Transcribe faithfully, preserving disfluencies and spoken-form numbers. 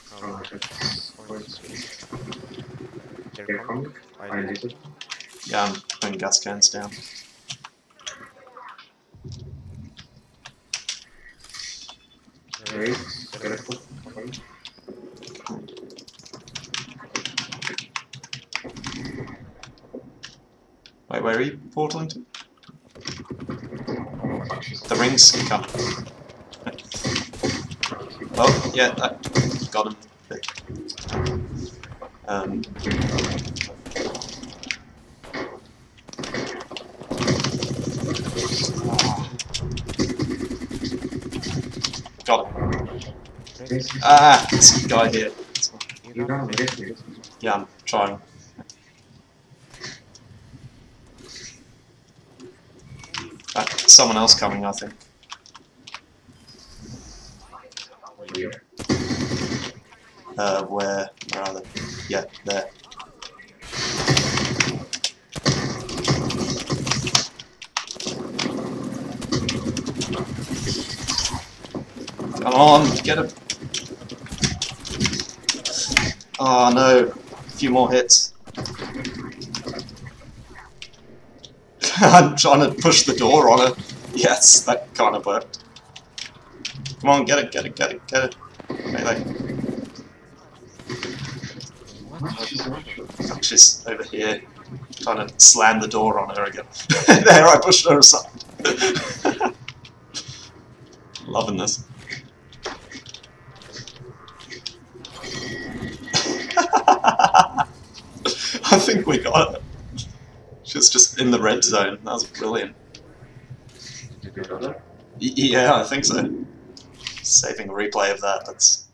Oh, that's quite sweet. They're coming. I did it. Yeah, I'm putting gas cans down. There is skeleton coming. Wait, where are you portaling to? The rings come. Oh, yeah, I got him. Um, got him. Ah, this guy here. You don't get it. Yeah, I'm trying. Uh, someone else coming, I think. Here. Uh, where? Where are they? Yeah, there. Come on, get him. Oh no, a few more hits. I'm trying to push the door on her. Yes, that kind of worked. Come on, get it, get it, get it, get it. Melee. She's over here, trying to slam the door on her again. There, I pushed her aside. Loving this. I think we got it. She was just in the red zone. That was brilliant. Did you got it? Y yeah, I think so. Saving a replay of that, that's